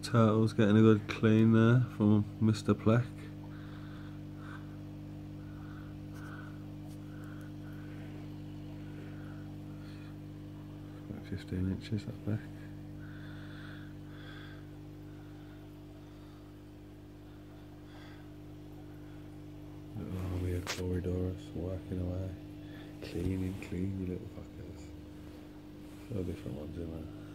turtles getting a good clean there from Mr. Pleck. 15 inches that back. Little army of corridors working away. Clean, you little fuckers. So different ones in there.